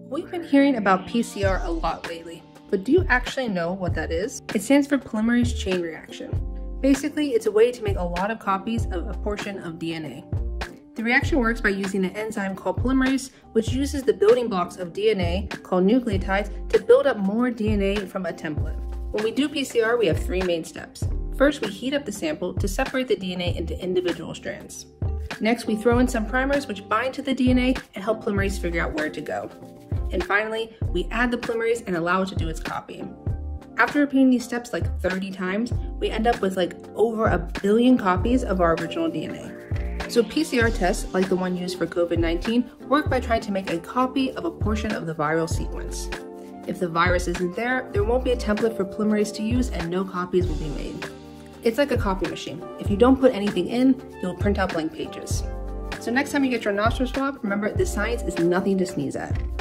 We've been hearing about PCR a lot lately, but do you actually know what that is? It stands for polymerase chain reaction. Basically, it's a way to make a lot of copies of a portion of DNA. The reaction works by using an enzyme called polymerase, which uses the building blocks of DNA, called nucleotides, to build up more DNA from a template. When we do PCR, we have three main steps. First, we heat up the sample to separate the DNA into individual strands. Next, we throw in some primers which bind to the DNA and help polymerase figure out where to go. And finally, we add the polymerase and allow it to do its copying. After repeating these steps like 30 times, we end up with over 1 billion copies of our original DNA. So PCR tests, like the one used for COVID-19, work by trying to make a copy of a portion of the viral sequence. If the virus isn't there, there won't be a template for polymerase to use and no copies will be made. It's like a copy machine. If you don't put anything in, you'll print out blank pages. So next time you get your nostril swab, remember the science is nothing to sneeze at.